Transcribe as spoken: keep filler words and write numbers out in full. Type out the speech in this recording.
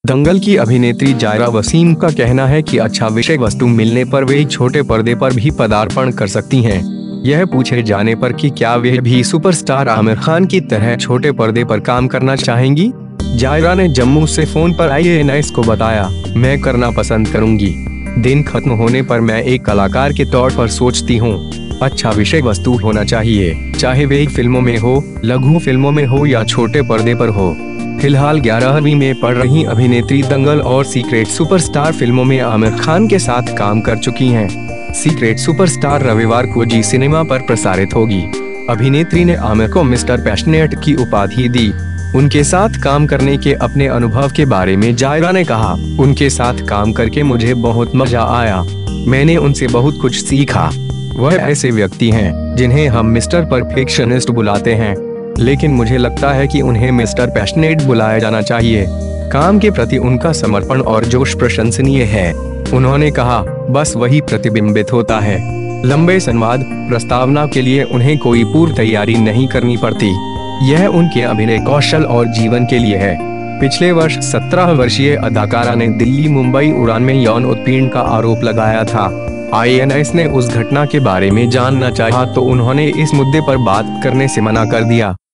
दंगल की अभिनेत्री जायरा वसीम का कहना है कि अच्छा विषय वस्तु मिलने पर वे छोटे पर्दे पर भी पदार्पण कर सकती हैं। यह पूछे जाने पर कि क्या वे भी सुपरस्टार आमिर खान की तरह छोटे पर्दे पर काम करना चाहेंगी, जायरा ने जम्मू से फोन पर आई एन एस को बताया, मैं करना पसंद करूंगी। दिन खत्म होने पर मैं एक कलाकार के तौर पर सोचती हूँ, अच्छा विषय वस्तु होना चाहिए, चाहे वे फिल्मों में हो, लघु फिल्मों में हो या छोटे पर्दे पर हो। फिलहाल ग्यारहवीं में पढ़ रही अभिनेत्री दंगल और सीक्रेट सुपरस्टार फिल्मों में आमिर खान के साथ काम कर चुकी हैं। सीक्रेट सुपरस्टार रविवार को जी सिनेमा पर प्रसारित होगी। अभिनेत्री ने आमिर को मिस्टर पैशनेट की उपाधि दी। उनके साथ काम करने के अपने अनुभव के बारे में जायरा ने कहा, उनके साथ काम करके मुझे बहुत मजा आया। मैंने उनसे बहुत कुछ सीखा। वह ऐसे व्यक्ति हैं जिन्हें हम मिस्टर परफेक्शनिस्ट बुलाते हैं, लेकिन मुझे लगता है कि उन्हें मिस्टर पैशनेट बुलाया जाना चाहिए। काम के प्रति उनका समर्पण और जोश प्रशंसनीय है। उन्होंने कहा, बस वही प्रतिबिंबित होता है। लंबे संवाद प्रस्तावना के लिए उन्हें कोई पूर्व तैयारी नहीं करनी पड़ती। यह उनके अभिनय कौशल और जीवन के लिए है। पिछले वर्ष सत्रह वर्षीय अदाकारा ने दिल्ली मुंबई उड़ान में यौन उत्पीड़न का आरोप लगाया था। आई एन एस ने उस घटना के बारे में जानना चाहा तो उन्होंने इस मुद्दे पर बात करने से मना कर दिया।